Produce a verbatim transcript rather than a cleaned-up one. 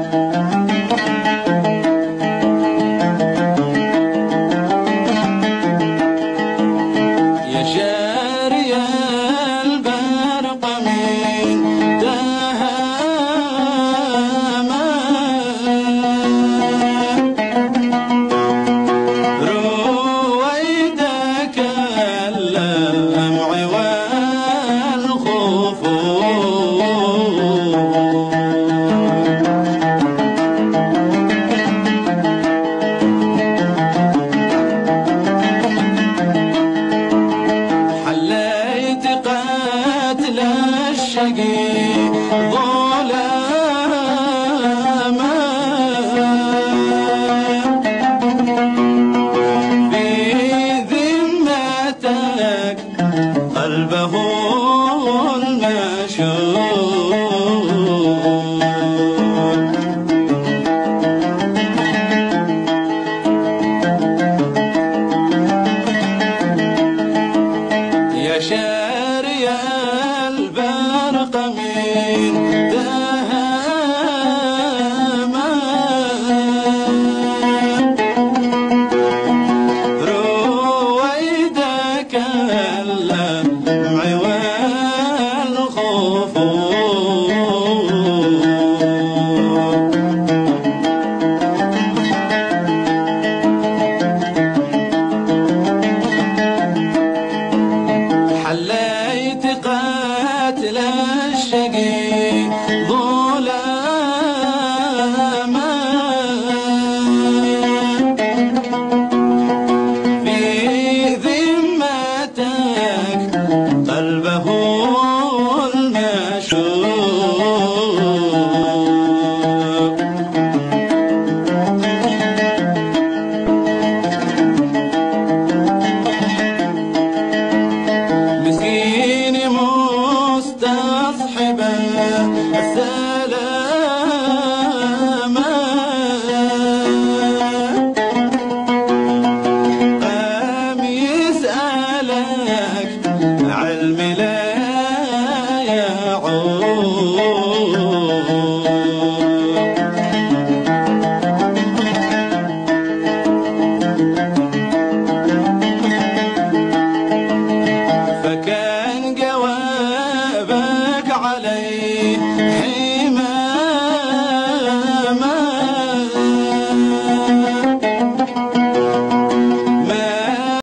يا شاري البرق من تهامى رويدك اللمع والخوف حليت قتل الشقي ظلاما في ذمتك قلبه المشهور يا شاري البرق من تهامى رويدك اللمع والخوف حليت قتل الشقي ظلاما في ذمتك قلبه المشهور مسكين مستصحبا